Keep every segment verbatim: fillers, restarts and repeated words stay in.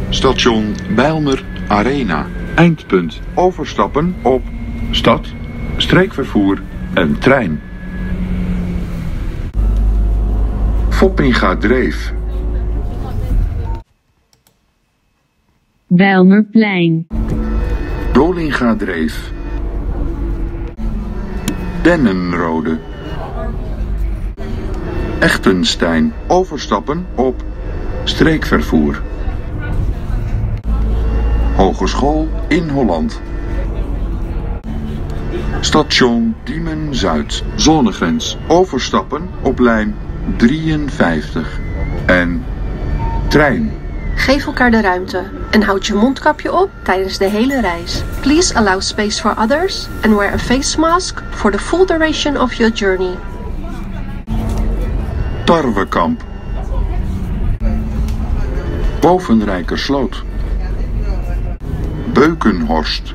Station Bijlmer Arena. Eindpunt overstappen op stad, streekvervoer en trein. Foppingadreef. Bijlmerplein. Dolingadreef. Dennenrode. Echtenstein. Overstappen op streekvervoer. Hogeschool in Holland. Station Diemen Zuid. Zonnegrens. Overstappen op lijn drieënvijftig. En trein. Geef elkaar de ruimte en houd je mondkapje op tijdens de hele reis. Please allow space for others and wear a face mask for the full duration of your journey. Tarwekamp. Bovenrijkersloot. Beukenhorst.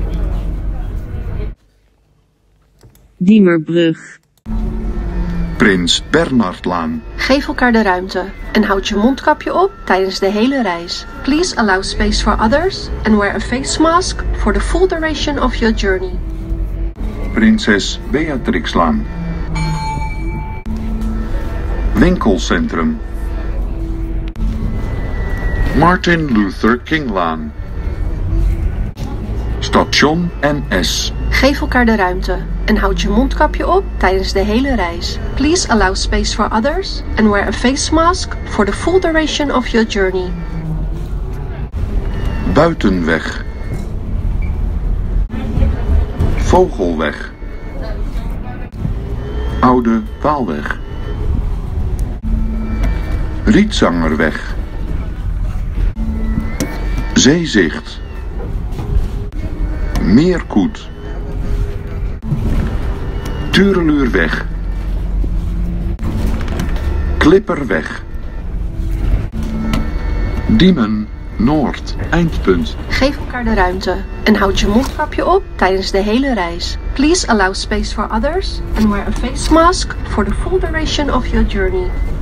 Diemerbrug. Prins Bernhardlaan. Geef elkaar de ruimte en houd je mondkapje op tijdens de hele reis. Please allow space for others and wear a face mask for the full duration of your journey. Prinses Beatrixlaan. Winkelcentrum. Martin Luther Kinglaan. Station N S. Geef elkaar de ruimte en houd je mondkapje op tijdens de hele reis. Please allow space for others and wear a face mask for the full duration of your journey. Buitenweg. Vogelweg. Oude Waalweg. Rietzangerweg. Zeezicht. Meerkoet. Tureluurweg. Klipperweg. Diemen Noord. Eindpunt. Geef elkaar de ruimte en houd je mondkapje op tijdens de hele reis. Please allow space for others and wear a face mask for the full duration of your journey.